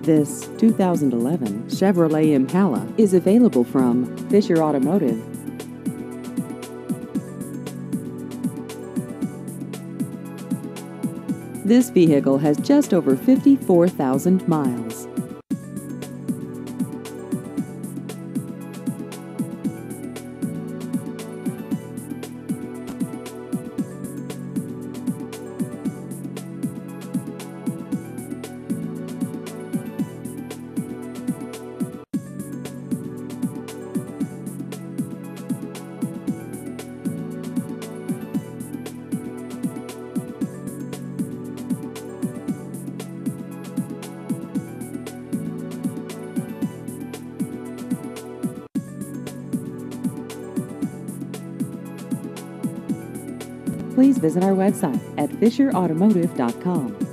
This 2011 Chevrolet Impala is available from Fisher Automotive. This vehicle has just over 54,000 miles. Please visit our website at fisherautomotive.com.